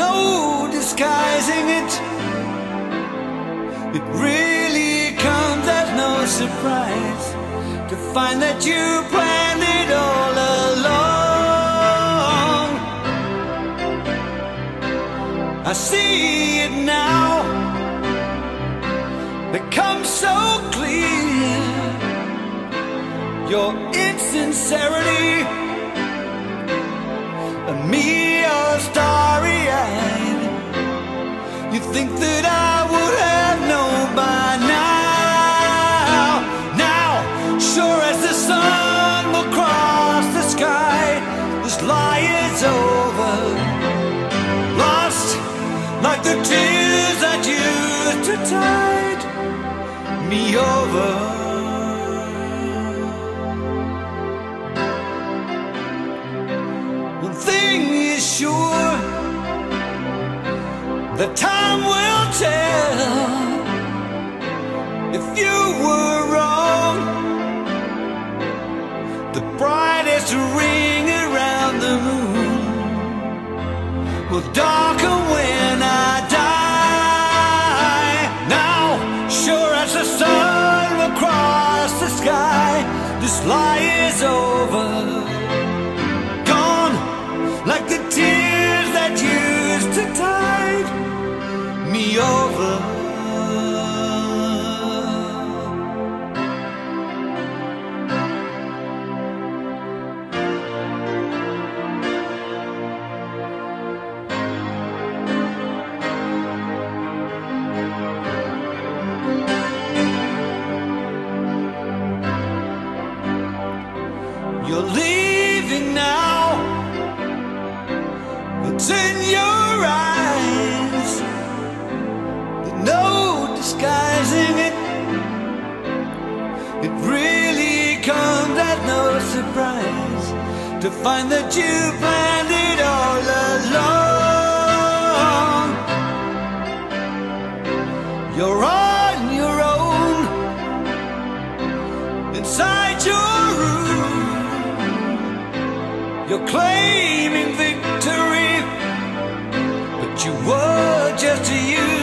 no disguising it. It really comes as no surprise to find that you planned it all along. I see it now, becomes so clear, your insincerity, and me all starry-eyed. You think that I would have known by now. Now, sure as the sun will cross the sky, this lie is over. Lost like the tears that used to tide me over. One thing is sure, the time will tell if you were wrong. The brightest ring around the moon will darken when I die. Now, sure as the sun will cross the sky, this lie is over. Gone like the tears that used to tide me over. You're leaving now, it's in your eyes, there's no disguising it. It really comes as no surprise to find that you planned it all along. You're on your own, inside your room. You're claiming victory, but you were just a youth.